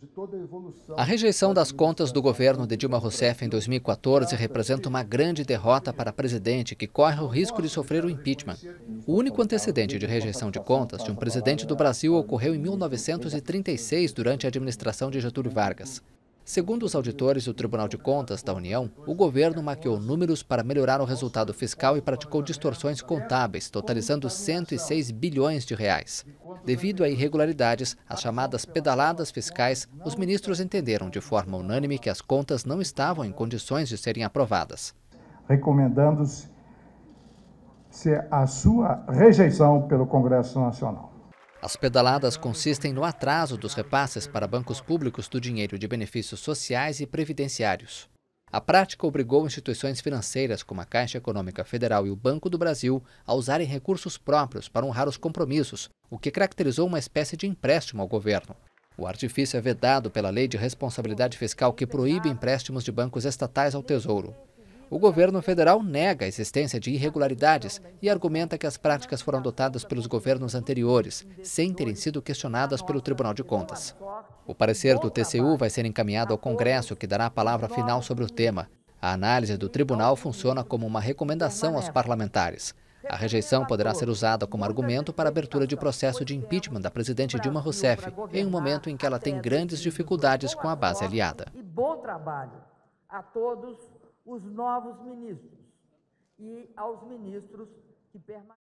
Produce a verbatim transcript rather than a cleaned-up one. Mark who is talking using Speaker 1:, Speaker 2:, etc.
Speaker 1: A rejeição das contas do governo de Dilma Rousseff em dois mil e quatorze representa uma grande derrota para a presidente, que corre o risco de sofrer o impeachment. O único antecedente de rejeição de contas de um presidente do Brasil ocorreu em mil novecentos e trinta e seis, durante a administração de Getúlio Vargas. Segundo os auditores do Tribunal de Contas da União, o governo maquiou números para melhorar o resultado fiscal e praticou distorções contábeis, totalizando cento e seis bilhões de reais. Devido a irregularidades, as chamadas pedaladas fiscais, os ministros entenderam de forma unânime que as contas não estavam em condições de serem aprovadas.
Speaker 2: Recomendando-se a sua rejeição pelo Congresso Nacional.
Speaker 1: As pedaladas consistem no atraso dos repasses para bancos públicos do dinheiro de benefícios sociais e previdenciários. A prática obrigou instituições financeiras como a Caixa Econômica Federal e o Banco do Brasil a usarem recursos próprios para honrar os compromissos, o que caracterizou uma espécie de empréstimo ao governo. O artifício é vedado pela Lei de Responsabilidade Fiscal, que proíbe empréstimos de bancos estatais ao Tesouro. O governo federal nega a existência de irregularidades e argumenta que as práticas foram adotadas pelos governos anteriores, sem terem sido questionadas pelo Tribunal de Contas. O parecer do T C U vai ser encaminhado ao Congresso, que dará a palavra final sobre o tema. A análise do tribunal funciona como uma recomendação aos parlamentares. A rejeição poderá ser usada como argumento para a abertura de processo de impeachment da presidente Dilma Rousseff, em um momento em que ela tem grandes dificuldades com a base aliada.
Speaker 3: E bom trabalho a todos os novos ministros e aos ministros que permanecem.